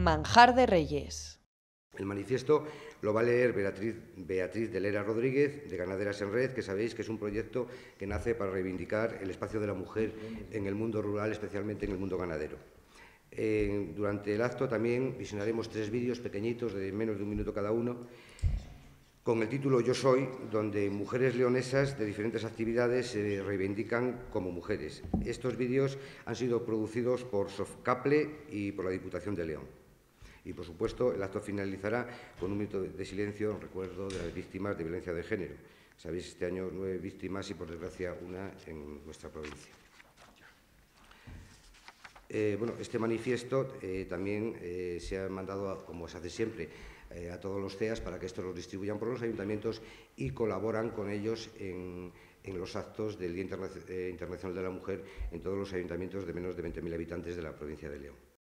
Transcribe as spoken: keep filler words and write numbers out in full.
Manjar de Reyes. El manifiesto lo va a leer Beatriz, Beatriz de Lera Rodríguez, de Ganaderas en Red, que sabéis que es un proyecto que nace para reivindicar el espacio de la mujer en el mundo rural, especialmente en el mundo ganadero. Eh, durante el acto también visionaremos tres vídeos pequeñitos de menos de un minuto cada uno, con el título Yo Soy, donde mujeres leonesas de diferentes actividades se reivindican como mujeres. Estos vídeos han sido producidos por Sofcaple y por la Diputación de León. Y, por supuesto, el acto finalizará con un minuto de silencio en recuerdo de las víctimas de violencia de género. Sabéis, este año nueve víctimas y, por desgracia, una en nuestra provincia. Eh, bueno, este manifiesto eh, también eh, se ha mandado, a, como se hace siempre, eh, a todos los C E As para que estos los distribuyan por los ayuntamientos y colaboran con ellos en, en los actos del Día Interna- eh, Internacional de la Mujer en todos los ayuntamientos de menos de veinte mil habitantes de la provincia de León.